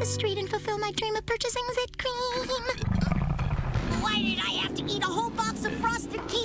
the street and fulfill my dream of purchasing Zit cream. Why did I have to eat a whole box of frosted